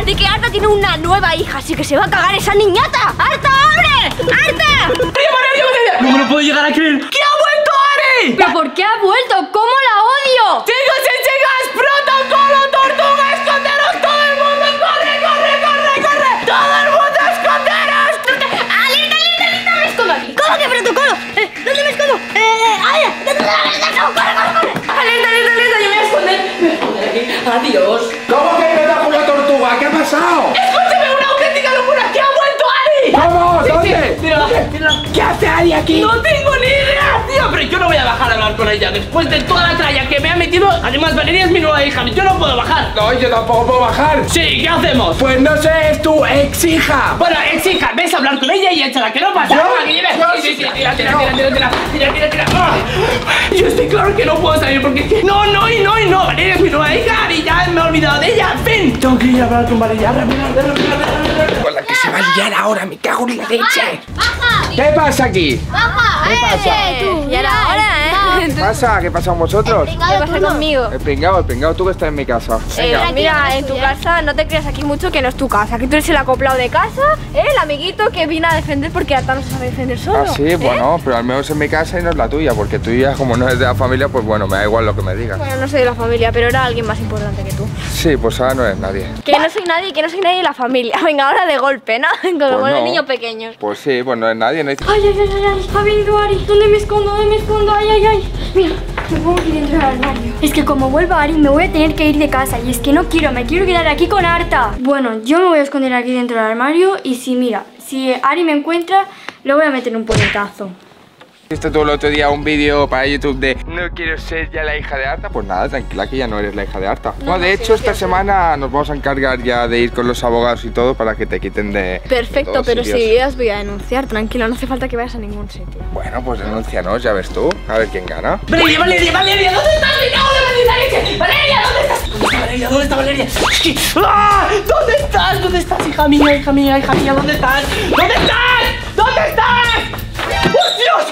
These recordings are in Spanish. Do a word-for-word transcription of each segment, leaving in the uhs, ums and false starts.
de que Arta tiene una nueva hija, así que se va a cagar esa niñata. ¡Arta, abre! ¡Arta! No me lo puedo llegar a creer. ¿Qué ha vuelto Ari? ¿Pero por qué ha vuelto? ¿Cómo la odio? Chicos y chicas, protocolo tortuga, esconderos. Todo el mundo corre, corre, corre, corre. Todo el mundo esconderos. ¡Alerta, alerta, alerta! ¡Me escondo aquí! ¿Cómo que protocolo? Eh, ¿Dónde me escondo? Eh, ¡ay! ¡Corre, corre, corre! Alerta, alerta, alerta, yo me voy a esconder. Me voy a esconder aquí. Adiós. ¿Cómo que protocolo tortuga? ¿Qué ha pasado? Escúchame, una auténtica locura. ¿Qué ha vuelto Ari? ¿Cómo? Sí, ¿Dónde? sí, mírala, mírala. ¿Qué hace Ari aquí? No tengo ni idea, tío. Pero yo no voy a bajar a hablar con ella después de toda la tralla que me ha metido. Además, Valeria es mi nueva hija. Yo no puedo bajar. No, yo tampoco puedo bajar. Sí, ¿qué hacemos? Pues no sé, es tu ex hija. Bueno, ex hija, ves a hablar con ella y échala, que no pasa ¿Yo? nada, que lleves. Yo Sí, sí, sí. sí, tira, tira, tira, tira, tira, tira, tira, tira. ¡Ah! Yo estoy claro que no puedo salir porque es que no, no y no y no. Valeria es mi nueva hija y ya me he olvidado de ella. Ven, tengo que ir a hablar con Valeria. Rápido, rápido, rápido, rápido. Con la que se va a liar ahora, me cago en la leche. ¡Baja! ¿Qué pasa aquí? ¡Baja! ¿Qué pasa? Eh, tú, ya era hora, ¿eh? ¿Qué pasa? ¿Qué pasa con vosotros? ¿Qué pasa conmigo? El pringao, el pringao, tú que estás en mi casa. Venga. Eh, mira, en tu casa no te creas aquí mucho que no es tu casa. Aquí tú eres el acoplado de casa, ¿eh? El amiguito que vino a defender porque Arta no se sabe defender solo. Ah, sí, ¿eh? bueno, pero al menos en mi casa y no es la tuya, porque tú ya como no eres de la familia, pues bueno, me da igual lo que me digas. Bueno, no soy de la familia, pero era alguien más importante que tú. Sí, pues ahora no eres nadie. Que no soy nadie, que no soy nadie de la familia. Venga, ahora de golpe, ¿no? Como Pues los no. niños pequeños. Pues sí, pues no eres nadie, no hay... Ay, ay, ay, ay, ay, ha venido Ari. ¿Dónde me escondo? ¿Dónde me escondo? Ay, ay, ay. Mira, me pongo aquí dentro del armario. Es que como vuelva Ari, me voy a tener que ir de casa. Y es que no quiero, me quiero quedar aquí con Arta. Bueno, yo me voy a esconder aquí dentro del armario. Y si, mira, si Ari me encuentra, le voy a meter un puñetazo. ¿Viste tú el otro día un vídeo para YouTube de no quiero ser ya la hija de Arta? Pues nada, tranquila que ya no eres la hija de Arta. No, No, de sí, hecho no esta quiero semana nos vamos a encargar ya de ir con los abogados y todo para que te quiten de... Perfecto, de todos pero sitios. si yo os voy a denunciar, tranquilo, no hace falta que vayas a ningún sitio. Bueno, pues denúncianos, ya ves tú, a ver quién gana. Valeria, Valeria, Valeria, ¿dónde estás? Me cago en la maldita leche. Valeria, ¿dónde estás? ¿Dónde está Valeria? ¿Dónde está Valeria? Es que- ¡Ah! ¿Dónde estás? ¿Dónde estás, hija mía, hija mía, hija mía? ¿Dónde estás? ¿Dónde estás? ¿Dónde estás? ¡Oh, Dios!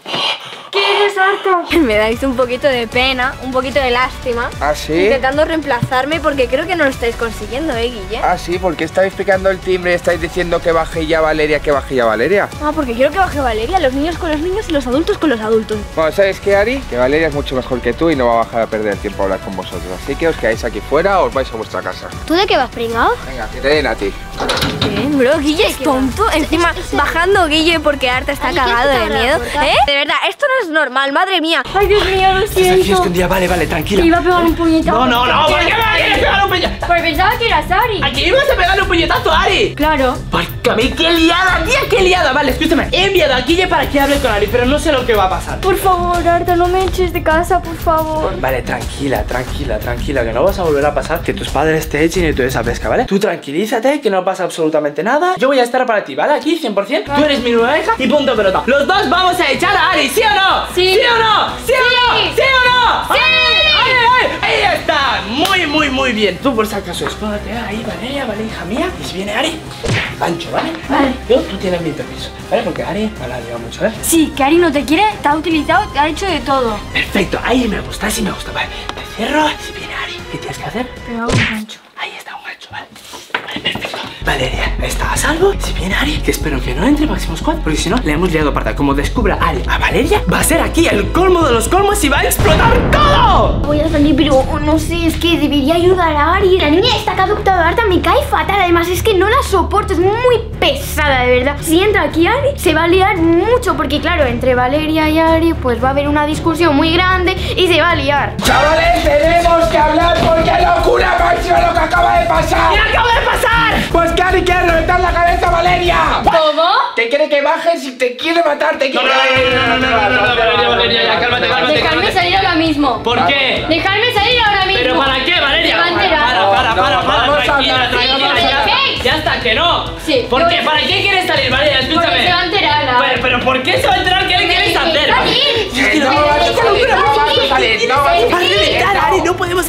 ¿Qué eres, Arta? Me dais un poquito de pena, un poquito de lástima. ¿Ah, sí? Intentando reemplazarme porque creo que no lo estáis consiguiendo, ¿eh, Guille? Ah, sí, porque estáis picando el timbre y estáis diciendo que baje ya Valeria, que baje ya Valeria. Ah, porque quiero que baje Valeria, los niños con los niños y los adultos con los adultos. Bueno, ¿sabes qué, Ari? Que Valeria es mucho mejor que tú y no va a bajar a perder el tiempo a hablar con vosotros. Así que os quedáis aquí fuera o os vais a vuestra casa. ¿Tú de qué vas, pringao? Venga, que te den a ti. ¿Qué, bro? Guille es tonto. Encima, bajando Guille porque Arta está cagado de miedo. ¿Eh? De verdad, esto no es normal, madre mía. Ay, Dios mío, lo Estás aquí escondida, vale, vale, tranquila. Te iba a pegar un puñetazo. No, no, no, ¿por qué me quieres pegar un puñetazo? Porque pensaba que eras Ari. Aquí ibas a pegarle un puñetazo a Ari. Claro. Porque a mí, qué liada, tía, qué liada. Vale, escúchame, he enviado a Guille para que hable con Ari, pero no sé lo que va a pasar. Por favor, Arta, no me eches de casa, por favor. Vale, tranquila, tranquila, tranquila, que no vas a volver a pasar que tus padres te echen y tú esa pesca, ¿vale? Tú tranquilízate, que no pasa absolutamente nada. Yo voy a estar para ti, ¿vale? Aquí, cien por cien. Tú eres mi nueva hija y punto pelota. Los dos vamos a echar a Ari, ¿sí o no? Sí. ¿Sí o no? ¿Sí, o no? ¿Sí o no? Sí. ¡Ay, ay, ay! Ahí está, muy, muy, muy bien. Tú por si acaso, escóndete ahí, Valeria, ¿vale, hija mía? Y si viene Ari, gancho, ¿vale? Vale. Yo, tú tienes mi permiso, ¿vale? Porque Ari me la ha liado mucho, ¿eh? Sí, que Ari no te quiere, te ha utilizado, te ha hecho de todo. Perfecto, ahí me gusta, así me gusta, vale. Te cierro, si viene Ari, ¿qué tienes que hacer? Pero hago un gancho. Ahí está un gancho, vale. Vale, perfecto. Valeria está a salvo. Si viene Ari, que espero que no entre Máximo Squad, porque si no, le hemos liado parda. Como descubra Ari a Valeria, va a ser aquí el colmo de los colmos y va a explotar todo. Voy a salir, pero no sé, es que debería ayudar a Ari. La niña está que ha adoptado a Arta, me cae fatal. Además, es que no la soporto, es muy pesada, de verdad. Si entra aquí Ari, se va a liar mucho, porque claro, entre Valeria y Ari, pues va a haber una discusión muy grande y se va a liar. Chavales, tenemos que hablar porque locura máxima lo que acaba de pasar. ¿Qué acaba de pasar? Pues que Ari quiere reventar la cabeza a Valeria. ¿Cómo? Te quiere que bajes y te quiere matar, te quiere... no, no, no, no, Valeria, Valeria, ya, cálmate, cálmate, Dejadme cálmate. salir ahora mismo. ¿Por qué? Dejadme salir ahora mismo. ¿Pero para qué, Valeria? Se va a Para, enterar. para, para, para, No, para, vamos a tranquila, hablar. tranquila, Sí, ya está. ¿qué? Ya está, que no. Sí, ¿Por yo- qué? ¿Para qué quieres salir, Valeria? Escúchame. Porque se va a enterar ahora. Pero, pero ¿por qué se va a enterar? ¿Qué le quieres hacer? Salir. Que no vas a salir, no vas a salir, no vas a Va a salir. reventar, Ari, no podemos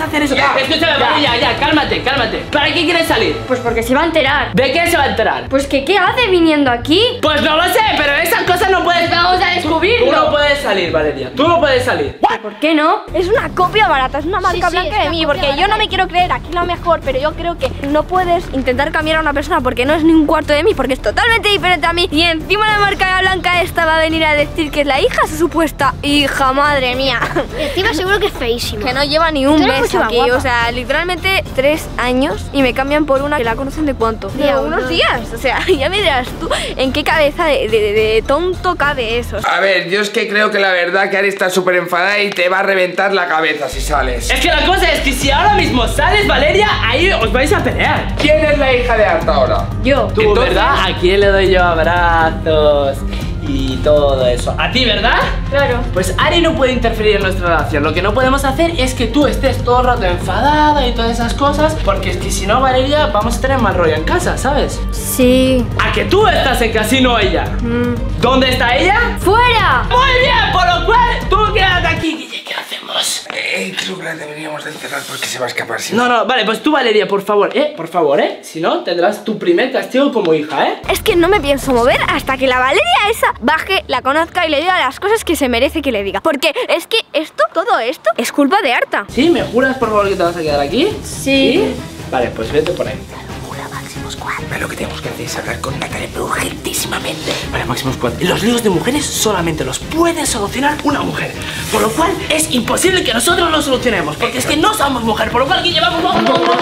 puedes hacer eso. Ya, escúchame, ya, ya, cálmate, cálmate. ¿Para qué quieres salir? Pues porque se va a enterar. ¿De qué se va a enterar? Pues que qué hace viniendo aquí. Pues no lo sé, pero esas cosas no puedes. Vamos a descubrirlo. Tú no puedes salir, Valeria. Tú no puedes salir. ¿Por qué no? Es una copia barata, es una marca Sí, sí, blanca es de una mí, copia porque yo no me quiero creer aquí lo mejor, pero yo creo que no puedes intentar cambiar a una persona porque no es ni un cuarto de mí, porque es totalmente diferente a mí. Y encima la marca blanca esta va a venir a decir que es la hija, su supuesta hija, madre mía. Y encima seguro que es feísima. Que no lleva ni un Tú eres mes mucho más aquí, guapa. o sea, literalmente tres años y me cambian por una que la conocen de cuánto. De De unos uno. días, o sea, ya me dirás tú en qué cabeza de, de- de tonto cabe eso. A ver, yo es que creo que la verdad que Ari está súper enfadada y te va a reventar la cabeza si sales. Es que la cosa es que si ahora mismo sales, Valeria, ahí os vais a pelear. ¿Quién es la hija de Arta ahora? Yo. Tú, Entonces- ¿verdad? ¿A quién le doy yo abrazos y todo eso? ¿A ti, verdad? Claro. Pues Ari no puede interferir en nuestra relación. Lo que no podemos hacer es que tú estés todo el rato enfadada y todas esas cosas, porque es que si no, Valeria, vamos a tener mal rollo en casa, ¿sabes? Sí. A que tú estás en casa y no ella. Mm. ¿Dónde está ella? ¡Fuera! Muy bien, por lo cual tú quédate aquí, Guille. ¿Qué hacemos? Eh, creo que la deberíamos de encerrar porque se va a escapar si No, no, vale, pues tú, Valeria, por favor, eh, por favor, eh. Si no, tendrás tu primer castigo como hija, eh. Es que no me pienso mover hasta que la Valeria esa baje, la conozca y le diga las cosas que se merece que le diga. Porque es que esto, todo esto, es culpa de Arta. ¿Sí? ¿Me juras, por favor, que te vas a quedar aquí? Sí. Vale, pues vete por ahí. Lo que tenemos que hacer es hablar con Natalia, pero urgentísimamente. Vale, Máximo Squad. Los líos de mujeres solamente los puede solucionar una mujer. Por lo cual es imposible que nosotros los solucionemos. Porque es que no somos mujer. Por lo cual, Guille, vamos, vamos, vamos,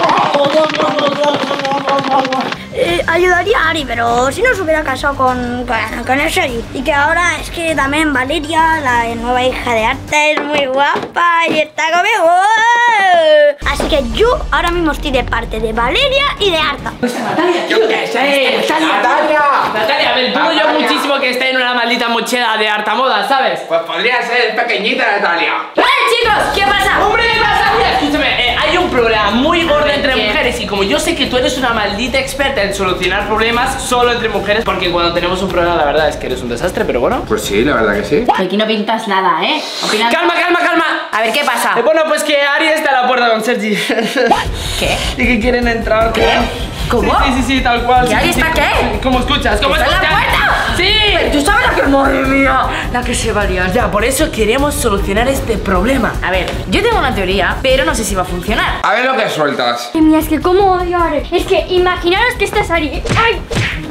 vamos. Eh, ayudaría a Ari, pero si no se hubiera casado con, con, con el Sergi. Y que ahora es que también Valeria, la nueva hija de Arta, es muy guapa y está conmigo. Así que yo ahora mismo estoy de parte de Valeria y de Arta. Natalia, ¿qué es? Eh, Natalia. ¡Natalia! Natalia, a ver, dudo yo Natalia. muchísimo que esté en una maldita mochila de harta moda, ¿sabes? Pues podría ser pequeñita, Natalia. ¡Eh, chicos! ¿Qué pasa? ¡Hombre, qué pasa! Mira, escúchame, eh, hay un problema muy gordo ver, entre ¿qué? mujeres. Y como yo sé que tú eres una maldita experta en solucionar problemas solo entre mujeres, porque cuando tenemos un problema la verdad es que eres un desastre, pero bueno. Pues sí, la verdad que sí. Aquí no pintas nada, ¿eh? Opinas... Calma, calma, calma. A ver, ¿qué pasa? Eh, bueno, pues que Ari está a la puerta con Sergi. ¿Qué? Y que quieren entrar. ¿Qué? ¿Cómo? Sí, sí, sí, sí, tal cual. ¿Que sí, Ari sí, está sí. qué? ¿Cómo escuchas? ¿Cómo ¿Está en la escuchas? puerta? Sí. ¿Tú sabes la que... Madre mía, la que se va a liar. Ya, por eso queremos solucionar este problema. A ver, yo tengo una teoría, pero no sé si va a funcionar. A ver lo que sueltas. Ay, mía, es que cómo odio a Ari. Es que imaginaros que esta es Ari. ¡Ay!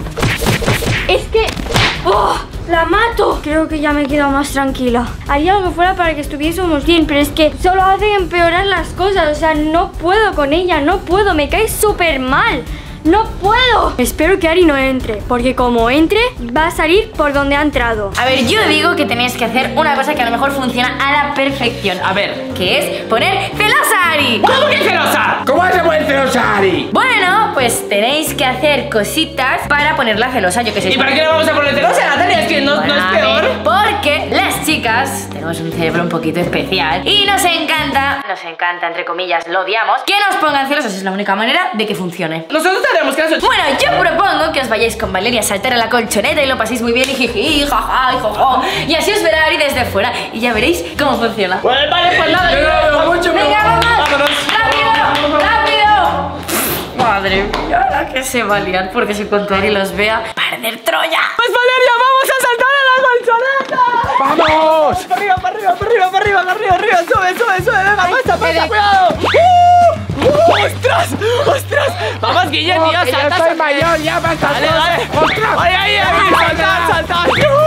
Es que... ¡Oh! ¡La mato! Creo que ya me he quedado más tranquila. Haría lo que fuera para que estuviésemos bien, pero es que solo hace empeorar las cosas. O sea, no puedo con ella, no puedo. Me cae súper mal. ¡No puedo! Espero que Ari no entre, porque como entre, va a salir por donde ha entrado. A ver, yo digo que tenéis que hacer una cosa que a lo mejor funciona a la perfección. A ver. Que es poner celosa a Ari. ¿Cómo que celosa? ¿Cómo vas a poner celosa, Ari? Bueno, pues tenéis que hacer cositas para ponerla celosa, yo que sé. ¿Y para qué le vamos a poner celosa, Natalia? Es que no, Bueno, no es a peor. ver, porque las chicas tenemos un cerebro un poquito especial y nos encanta, nos encanta, entre comillas, lo odiamos, que nos pongan celosas. Es la única manera de que funcione. Nosotros haremos caso. Bueno, yo propongo que os vayáis con Valeria a saltar a la colchoneta y lo paséis muy bien y jiji, jaja, y jojo. Y así os verá Ari desde fuera y ya veréis cómo funciona. Pues vale, pues nada. Yo no lo veo mucho, pero ¡Venga, vamos! vámonos. ¡Rápido! ¡Rápido! Madre mía, la que se va a liar, porque si cuanto Ari los vea, va a arder Troya. Pues Valeria, vamos a saltar a la colchoneta. ¡Vamos! Para arriba, para arriba, para arriba, para arriba, para arriba, arriba. Sube, sube, sube. Venga, pasa, pasa, cuidado. ¡Uh! ¡Uh! ¡Ostras! ¡Ostras! Vamos, Guille, tío, Que yo salta, soy salta. mayor, ya basta. Vale, vale. ¡Ostras! ¡Ay, ay, ay! ¡Salta, salta!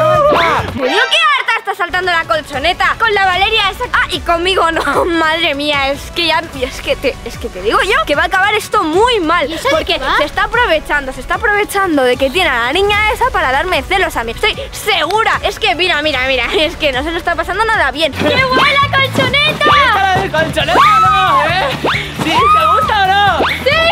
Pero yo qué harta está saltando la colchoneta con la Valeria esa. Ah, y conmigo no. Madre mía, es que ya es que te es que te digo yo que va a acabar esto muy mal, ¿Y eso de porque qué va? se está aprovechando, se está aprovechando de que tiene a la niña esa para darme celos a mí. Estoy segura. Es que mira, mira, mira, es que no se lo está pasando nada bien. ¡Qué buena colchoneta! ¿Para el colchoneta o no, eh? ¿Sí? ¿Te gusta o no?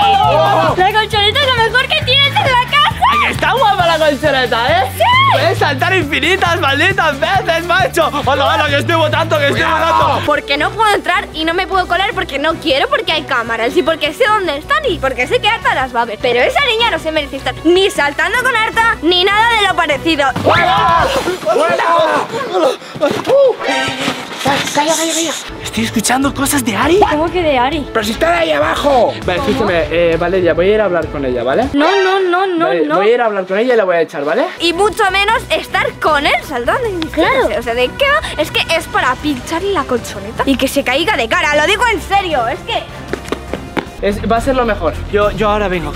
¡Sí! La colchoneta es lo mejor que tienes en la casa. ¡Ay, que está guapa la colchoneta, eh! ¡Sí! Puedes saltar infinitas, malditas veces, macho. Hola, hola, que estoy votando, que estoy votando. Porque no puedo entrar y no me puedo colar porque no quiero, porque hay cámaras y porque sé dónde están y porque sé que Arta las va a ver. Pero esa niña no se merece estar ni saltando con Arta ni nada de lo parecido. ¡Fuera! ¡Fuera! Calla, calla, calla. Estoy escuchando cosas de Ari. ¿Cómo que de Ari? Pero si está ahí abajo. Vale, escúchame, eh, Valeria, voy a ir a hablar con ella, ¿vale? No, no, no, no, Vale, no. Voy a ir a hablar con ella y la voy a echar, ¿vale? Y mucho menos estar con él saltando. Claro. O sea, ¿de qué va? Es que es para pincharle la colchoneta y que se caiga de cara. Lo digo en serio, es que... Es, va a ser lo mejor. Yo, yo ahora vengo.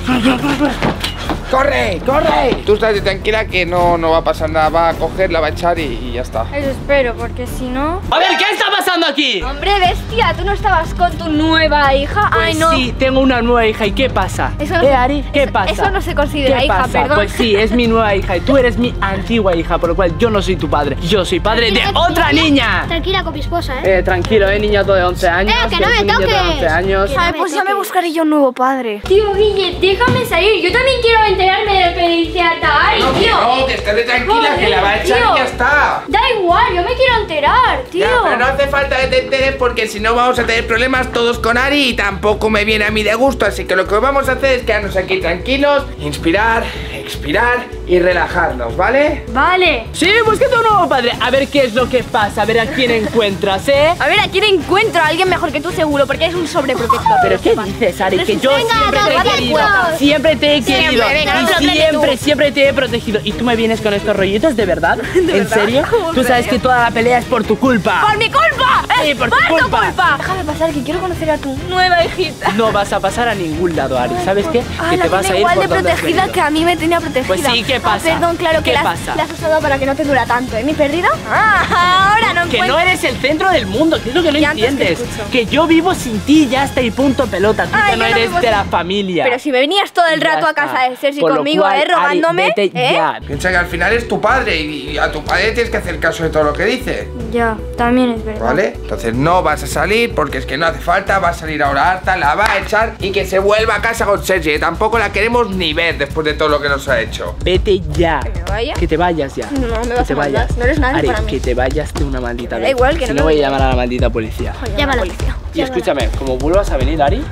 ¡Corre, corre! Tú estás tranquila que no, no va a pasar nada. Va a coger, la va a echar y, y ya está. Eso espero, porque si no... A ver, ¿qué está pasando aquí? Hombre, bestia, ¿tú no estabas con tu nueva hija? Pues Ay, no. sí, tengo una nueva hija. ¿Y qué pasa? Eso no ¿Eh, se- Ari? ¿Qué eso- pasa? eso no se considera ¿Qué hija, pasa? perdón. Pues sí, es mi nueva hija y tú eres mi antigua hija, por lo cual yo no soy tu padre. Yo soy padre de otra niña. Tranquila con mi esposa, ¿eh? Eh, tranquilo, eh, niñato de once años. Eh, que no es me un niño de toques. once años. Que- Ay, pues ya me buscaré yo un nuevo padre. Tío, Guille, déjame salir. Yo también quiero enterarme de lo que dice Arta Ari, No, que tío. no, que estate tranquila, Joder, que la va a echar tío. y ya está. Da igual, yo me quiero enterar, tío. Ya, pero no hace falta que te enteres porque si no vamos a tener problemas todos con Ari y tampoco me viene a mí de gusto. Así que lo que vamos a hacer es quedarnos aquí tranquilos, inspirar, expirar y relajarnos, ¿vale? Vale. Sí, búsquete un nuevo padre. A ver qué es lo que pasa, a ver a quién encuentras, ¿eh? A ver, ¿a quién encuentro? A alguien mejor que tú seguro, porque eres un sobreprotector. ¿Pero qué dices, Ari? Que yo Venga, siempre te he vamos, querido. vamos. Siempre te he querido. venga, no Y te lo crees siempre, tú. siempre te he protegido. ¿Y tú me vienes con estos rollitos de verdad? ¿En verdad? serio? ¿Cómo Tú sabes serio? que toda la pelea es por tu culpa. ¡Por mi culpa! Sí, ¡Es por tu tu culpa. culpa! Déjame pasar, que quiero conocer a tu nueva hijita. No vas a pasar a ningún lado, Ari. ¿Sabes qué? Ah, Que la te vas tiene a ir igual por de donde has protegida venido. que a mí me tenía protegida. Pues sí, ¿qué Ah, pasa? perdón, claro que ¿Qué la, pasa? la has usado para que no te dura tanto, ¿eh? ¿Mi perdida? Ah, ahora no Que encuentro. no eres el centro del mundo, que es lo que no Y antes te entiendes. escucho. Que yo vivo sin ti, ya está y punto pelota. Tú Ay, ya no yo no eres vivo de sin- la familia. Pero si me venías todo el Ya rato a está. casa de Sergi Por lo conmigo, cual, ¿eh? Rogándome, Ari, vete ¿eh? ya. Piensa que al final es tu padre y, y a tu padre tienes que hacer caso de todo lo que dice, Ya, también es verdad. ¿vale? Entonces no vas a salir porque es que no hace falta, va a salir ahora harta, la va a echar y que se vuelva a casa con Sergi. que Tampoco la queremos ni ver después de todo lo que nos ha hecho. Vete ya. ¿Que me vaya? Que te vayas ya. No, me Que vas te a mandar. vayas. No eres nadie Ari, para mí. que te vayas de una maldita Me vez. da igual, que si no no me voy a voy. llamar a la maldita policía. Llama a la policía. Y escúchame, como vuelvas a venir, Ari,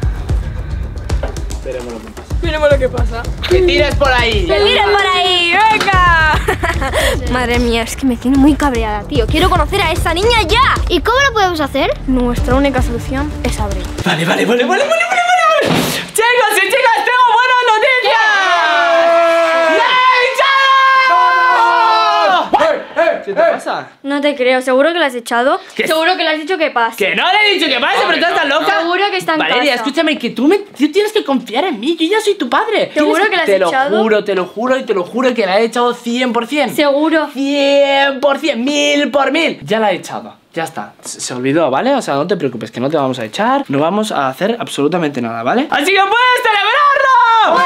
veremos lo que pasa. Miremos lo que pasa. ¡Que tires por ahí! ¡Que miren por ahí! ¡Venga! Madre mía, es que me tiene muy cabreada, tío. Quiero conocer a esa niña ya. ¿Y cómo lo podemos hacer? Nuestra única solución es abrir. Vale, vale, vale, vale, vale, vale, vale, vale. Chicos y chicas, tengo buenas noticias. ¡La he echado! ¿Qué te pasa? No te creo, seguro que la has echado. ¿Qué? Seguro que le has dicho que pase. Que no le he dicho que pase, pero tú estás loca. Seguro que está en Valeria, casa. escúchame, que tú, me, tú tienes que confiar en mí. Yo ya soy tu padre. ¿Seguro Tienes que la has Te echado? lo juro, te lo juro y te lo juro que la he echado cien por cien. Seguro. cien por cien, mil por mil. Ya la he echado. Ya está. Se, se olvidó, ¿vale? O sea, no te preocupes, que no te vamos a echar. No vamos a hacer absolutamente nada, ¿vale? Así que puedes celebrarlo.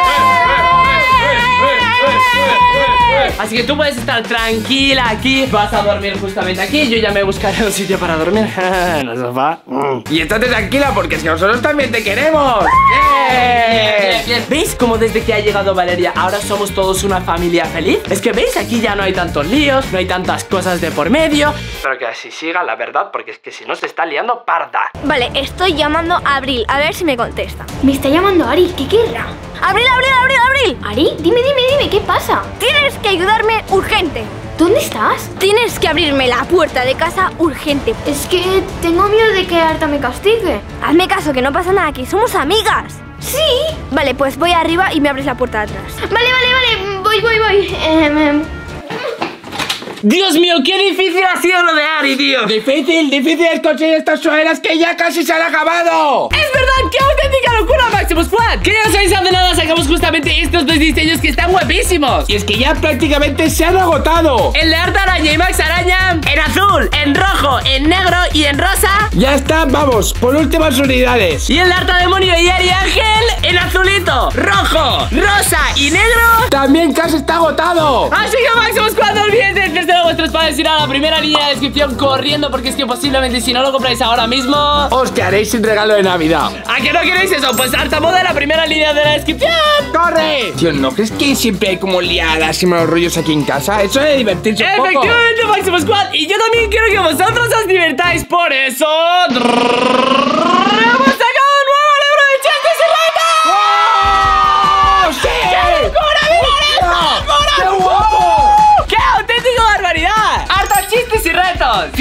Así que tú puedes estar tranquila aquí. Vas a dormir justamente aquí. Yo ya me buscaré un sitio para dormir en el sofá. Y estate tranquila porque es que nosotros también te queremos. Bien, bien. ¿Veis cómo desde que ha llegado Valeria ahora somos todos una familia feliz? Es que veis, aquí ya no hay tantos líos, no hay tantas cosas de por medio. Pero que así siga, la verdad, porque es que si no se está liando parda. Vale, estoy llamando a Abril, a ver si me contesta. Me está llamando Ari, ¿qué querrá? ¡Abril, Abril, Abril, Abril! Ari, dime, dime, dime, ¿qué pasa? Tienes que ayudarme urgente. ¿Dónde estás? Tienes que abrirme la puerta de casa urgente. Es que tengo miedo de que Arta me castigue. Hazme caso, que no pasa nada, que somos amigas. Sí. Vale, pues voy arriba y me abres la puerta de atrás. Vale, vale, vale, voy, voy, voy. Em, em. Dios mío, qué difícil ha sido lo de Ari, tío. Difícil, difícil es conseguir estas suelas que ya casi se han acabado. ¡Es verdad! ¡Qué auténtica locura, Maximus Squad! Que ya sabéis, de nada sacamos justamente estos dos diseños que están guapísimos. Y es que ya prácticamente se han agotado. El de Arta Araña y Max Araña en azul, en rojo, en negro y en rosa. Ya está, vamos, por últimas unidades. Y el de Arta Demonio y Ari Ángel en azulito, rojo, rosa y negro. También casi está agotado. Así que Maximus Squad, no olvidéis de desde vuestros padres ir a la primera línea de descripción corriendo, porque es que posiblemente si no lo compráis ahora mismo Os quedaréis sin regalo de Navidad. ¿a que no queréis eso? Pues Arta Moda en la primera línea de la descripción. ¡Corre! Tío, ¿no crees que siempre hay como liadas y malos rollos aquí en casa? Eso de divertirse un poco. Efectivamente, Maximus Squad. Y yo también quiero que vosotros os divirtáis. Por eso hemos sacado un nuevo libro de chistes y retos. ¡Oh, sí! ¡Qué locura! ¡Mira esto! ¡Qué guapo! ¡Qué auténtica barbaridad! ¡Harta chistes y retos!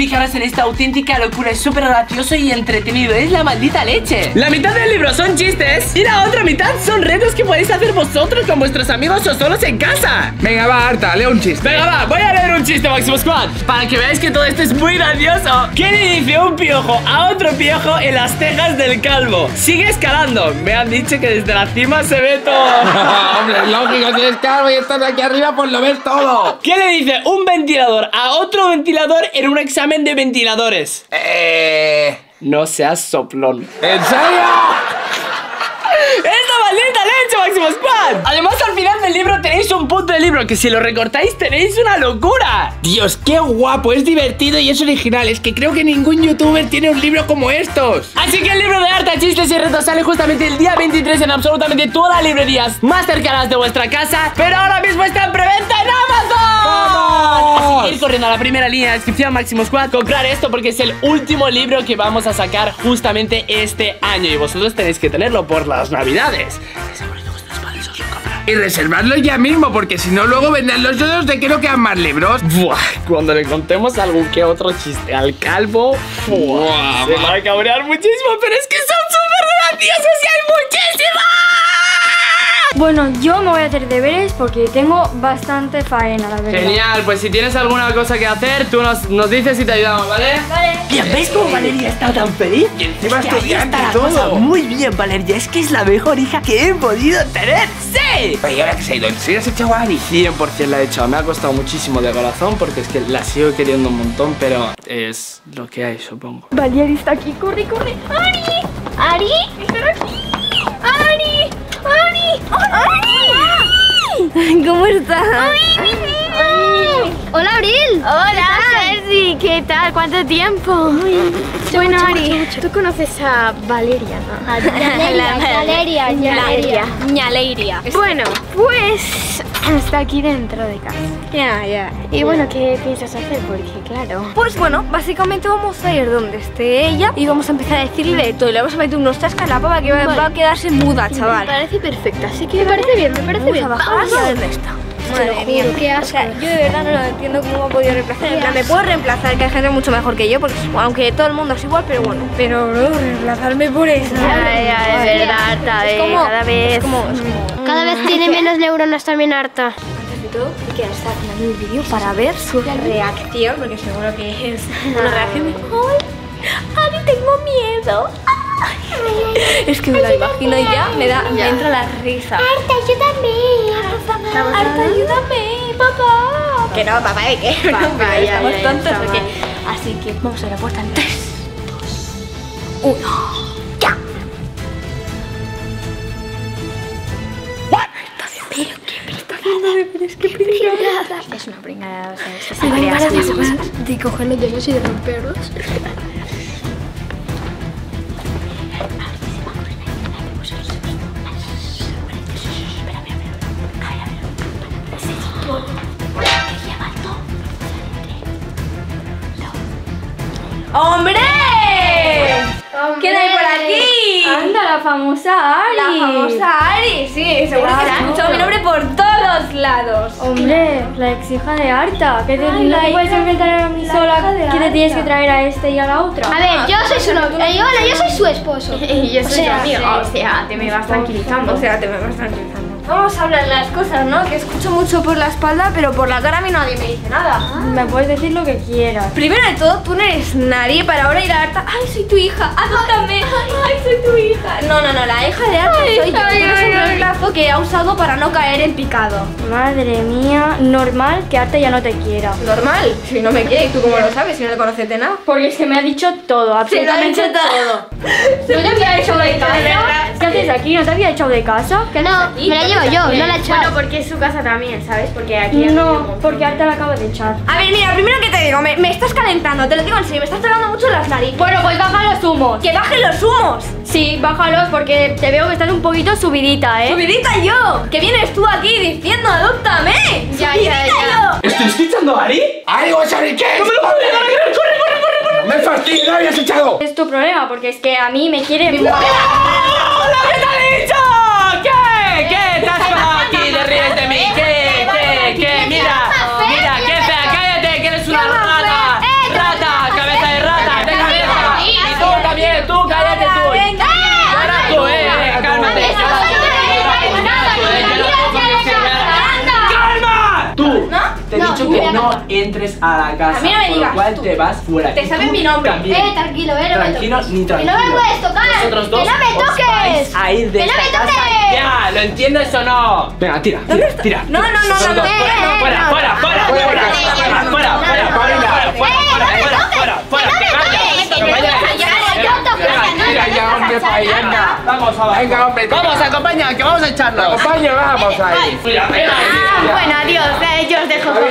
fijaros en esta auténtica locura. Es súper gracioso y entretenido. Es la maldita leche. La mitad del libro son chistes y la otra mitad son retos que podéis hacer vosotros con vuestros amigos o solos en casa. Venga, va, Arta, lee un chiste. Venga, va, voy a leer un chiste, Máximo Squad, para que veáis que todo esto es muy gracioso. ¿Qué le dice un piojo a otro piojo en las cejas del calvo? Sigue escalando. Me han dicho que desde la cima se ve todo. Hombre, es lógico, si eres calvo y estás aquí arriba, pues lo ves todo. ¿Qué le dice un ventilador a otro ventilador en un examen de ventiladores? Eh... No seas soplón. ¿En serio? ¡Esta maldita leche, Máximo Squad! Además, al final del libro tenéis un punto de libro que si lo recortáis tenéis una locura. Dios, qué guapo, es divertido y es original. Es que creo que ningún youtuber tiene un libro como estos. Así que el libro de Arta, chistes y retos sale justamente el día veintitrés en absolutamente todas las librerías más cercanas de vuestra casa. Pero ahora mismo está en preventa en Amazon. ¡Vamos! Así que ir corriendo a la primera línea de descripción, Máximo Squad, comprar esto porque es el último libro que vamos a sacar justamente este año y vosotros tenéis que tenerlo por las navidades. Y reservarlo ya mismo, porque si no luego vendrán los yodos de que no quedan más libros. Buah, cuando le contemos algún que otro chiste al calvo, buah, se va a cabrear muchísimo, pero es que son súper graciosos y hay muchísimos. Bueno, yo me voy a hacer deberes porque tengo bastante faena, la verdad. Genial, pues si tienes alguna cosa que hacer, tú nos, nos dices y te ayudamos, ¿vale? Vale. Bien, ¿veis cómo Valeria está tan feliz? Y encima Es que ahí estudiante está y la cosa. todo. Muy bien, Valeria, es que es la mejor hija que he podido tener. ¡Sí! Oye, ahora que se ha ido, ¿en serio has echado a Ari? cien por cien la he hecho, me ha costado muchísimo de corazón porque es que la sigo queriendo un montón, pero es lo que hay, supongo. Valeria está aquí, corre, corre. ¡Ari! ¡Ari! ¡Espera aquí! ¡Ari! ¡Ari! ¡Ari! ¿Cómo estás? ¡Ay, hola, Abril. Hola, Ceci. ¿Qué tal? ¿Cuánto tiempo? Bueno, Ari, tú conoces a Valeria, ¿no? A Valeria, Valeria. Ñaleiria. Bueno, pues está aquí dentro de casa. Ya, ya. Y bueno, ¿qué piensas hacer? Porque claro. Pues bueno, básicamente vamos a ir donde esté ella y vamos a empezar a decirle de todo. Y le vamos a meter unos chascas a la pava que va, Vale. va a quedarse muda, Me chaval. parece perfecta, así que me parece bien, me parece Vamos bien. a bajar y a ver dónde está. Te lo Madre mía. juro, qué O asco. sea, yo de verdad no lo entiendo cómo me ha podido reemplazar. En Qué plan, me asco. puedo reemplazar, que hay gente mucho mejor que yo, porque aunque todo el mundo es igual, pero bueno. Pero bro, reemplazarme por eso. Ay, ay, es verdad, Arta, Es eh, como, cada vez- es como, es como- Cada vez tiene menos neuronas también Arta. Antes de todo, hay que estar haciendo el vídeo para ver su reacción, porque seguro que es una reacción de ¡ay! ¡Ari, tengo miedo! Es que me la imagino y ya me da, me entra la risa. Arta, yo también. Arta, Arta, ayúdame, papá. Que no, papá, ¿de qué? Papá, No, pero ya, estamos ya, ya, tontos, está ¿o qué? mal. Así que vamos a la puerta en tres, dos, uno. ¡Ya! Es una pringada, o sea, es que De coger los dedos y de romperlos. ¡Hombre! ¿Quién hay por aquí? Anda, la famosa Ari. La famosa Ari, sí, seguro que se ha Claro. escuchado mi nombre por todos lados. Hombre, la ex hija de Arta. Que te, Ay, no la te puedes hija- enfrentar a mí la sola. hija de Que te tienes Arta. que traer a este y a la otra. A ver, yo soy su novio. Eh, hola, yo soy su esposo. Y yo soy O sea, tu amiga, o sea, te me vas tranquilizando. O sea, te me vas tranquilizando. Vamos a hablar las cosas, ¿no? Que escucho mucho por la espalda, pero por la cara a mí nadie me dice nada. Me puedes decir lo que quieras. Primero de todo, tú no eres nadie para ahora ir a Arta. ¡Ay, soy tu hija! ¡Adóptame! ¡Ay, soy tu hija! No, no, no, la hija de Arta soy yo. ay, Tú eres ay, un ay. reemplazo que ha usado para no caer en picado. Madre mía, normal que Arta ya no te quiera. Normal, si no me quiere, ¿y tú cómo lo sabes? Si no le conoces de nada. Porque es que me ha dicho todo, absolutamente dicho todo. ¿No te había echado de casa? ¿Qué haces aquí? ¿No te había echado de casa? Que no, me la llevo yo, no la he echado. Bueno, porque es su casa también, ¿sabes? Porque aquí... No, porque Arta la acaba de echar. A ver, mira, primero que te digo, me, me estás calentando, te lo digo en serio, me estás tocando mucho las narices. Bueno, pues baja los humos. ¡Que bajen los humos! Sí, bájalos porque te veo que estás un poquito subidita, ¿eh? ¡Subidita yo! ¡Que vienes tú aquí diciendo adóptame! Ya, ¡Subidita ya, ya. yo! ¿Estoy escuchando a Ari? ¡Ari, vas a ver qué! ¡No me lo puedo negar! ¡Corre, corre, corre, corre! ¡No me fastidies, no habías echado! Es tu problema, porque es que a mí me quiere... ¡Oh, lo que te ha dicho! ¿Qué? ¿Qué? ¿Te has colado aquí? ¿Te ríes de mí? ¿Qué? ¿Qué? ¿Qué? Mira, mira, qué fea, cállate, que eres una rata. Rata, entres a la casa. A mí no me por digas lo cual tú. te vas fuera. Te Y sabes tú mi nombre. también. Eh, tranquilo, eh, no me Tranquilo toques. ni Que tranquilo. no me puedes tocar. Vosotros dos Que no me os toques. vais a ir de Que no esta me casa toques. ya. ¿Lo entiendes o no? Venga, tira, tira, tira. No, no, no, no, Vosotros no, dos, eh, fuera, eh, fuera, no, fuera, no, fuera, no, fuera, no, fuera, no, fuera, no, fuera, no, fuera, no, fuera, no, fuera, no, fuera, no, fuera, no, fuera, no me fuera, toques. fuera, fuera, Que no me que vaya, toques. que Que vaya. no me toques. Yo toco, Venga, no, no, Tira no, ya, no, hombre, no, para ahí, no, anda. Vamos abajo. Venga, hombre, tira. Vamos, acompaña, que vamos a echarnos. Compañero, vamos ahí. Mira, venga, Ah, bueno, adiós. Eh, yo os dejo con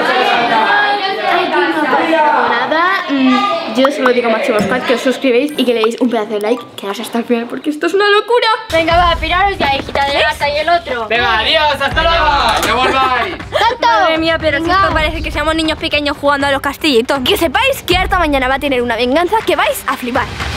nada. mm, Yo solo digo a Máximo Squad que os suscribéis y que le deis un pedazo de like. Quedaos hasta el final porque esto es una locura. Venga, va, piraros ya, hijita de gata y el otro. Venga, adiós, hasta luego. ¡No volváis! Madre mía, pero si Venga. esto parece que seamos niños pequeños jugando a los castillitos. Que sepáis que Arta mañana va a tener una venganza que vais a flipar.